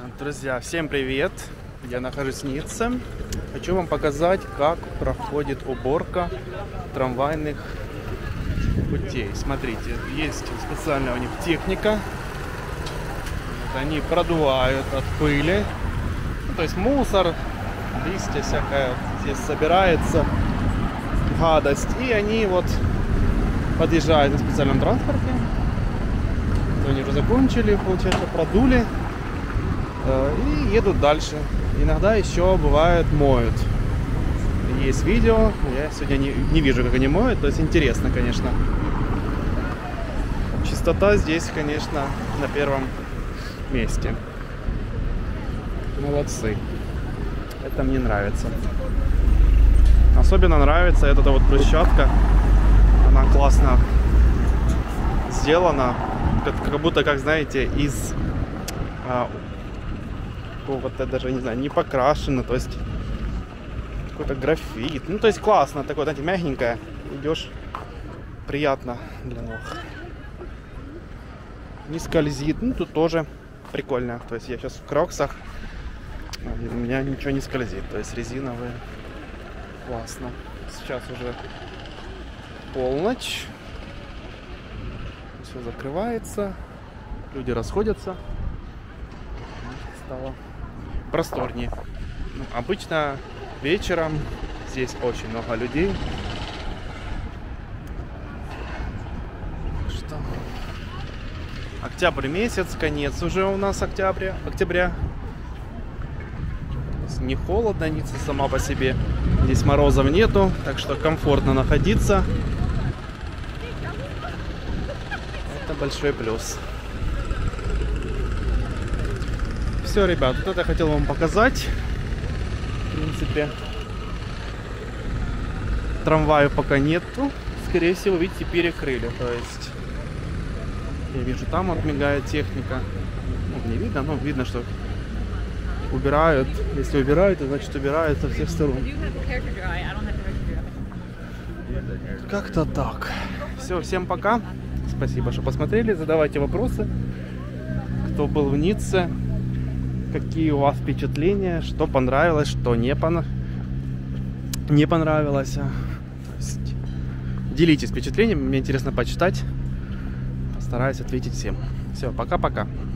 Друзья, всем привет! Я нахожусь в Ницце. Хочу вам показать, как проходит уборка трамвайных путей. Смотрите, есть специальная у них техника. Вот они продувают от пыли. То есть мусор, листья всякое здесь собирается, гадость. И они вот подъезжают на специальном транспорте. Они уже закончили, получается, продули. И едут дальше. Иногда еще бывает моют. Есть видео, я сегодня не вижу, как они моют, то есть интересно, конечно. Чистота здесь, конечно, на первом месте. Молодцы. Это мне нравится. Особенно нравится эта вот брусчатка. Она классно сделана. Как будто, как знаете, из какого-то даже, не знаю, не покрашено, то есть какой-то графит. Ну, то есть классно, такое, знаете, мягенькое. Идешь, приятно для ног. Не скользит. Ну, тут тоже прикольно. То есть я сейчас в кроксах, у меня ничего не скользит. То есть резиновые. Классно. Сейчас уже полночь. Все закрывается. Люди расходятся. Стало просторнее. Ну, обычно вечером здесь очень много людей. Что? Октябрь месяц, конец уже у нас октября. Не холодно, Ницца сама по себе. Здесь морозов нету, так что комфортно находиться. Это большой плюс. Все, ребят, вот это я хотел вам показать. В принципе, трамвая пока нету. Скорее всего, видите, перекрыли. То есть, я вижу, там вот мигает техника. Ну, не видно, но видно, что убирают. Если убирают, то значит убирают со всех сторон. Как-то так. Все, всем пока. Спасибо, что посмотрели. Задавайте вопросы. Кто был в Ницце? Какие у вас впечатления? Что понравилось, что не понравилось? То есть, делитесь впечатлениями. Мне интересно почитать. Постараюсь ответить всем. Все, пока-пока.